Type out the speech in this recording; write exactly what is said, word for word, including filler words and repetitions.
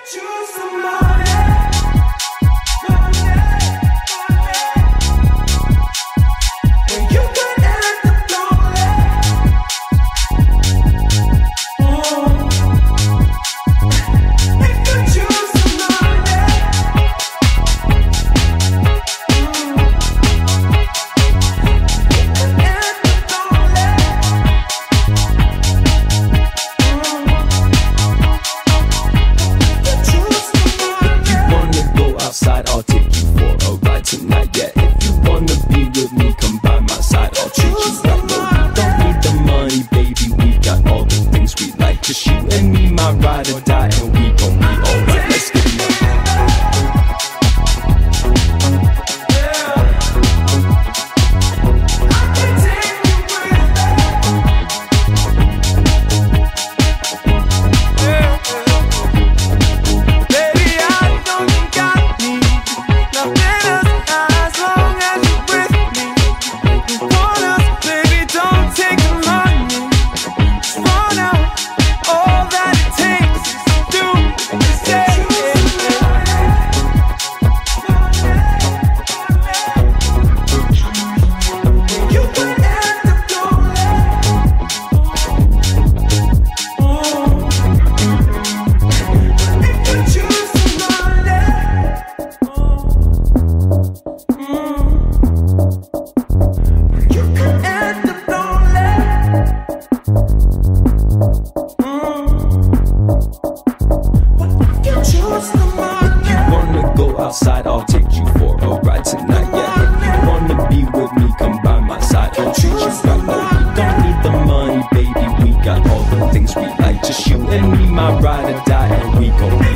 outside, I'll take you for a ride tonight. Yeah, if you wanna be with me, come by my side. I'll treat you right. No, we don't need the money, baby. We got all the things we like. Just you and me, my ride or die, and we gon'